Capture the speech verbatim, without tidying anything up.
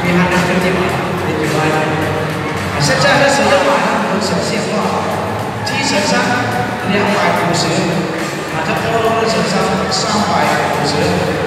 你还能跟进吗？你觉得？啊，现在开始要玩有小线化，基层上两百五十，啊，这欧洲的乘上三百五十。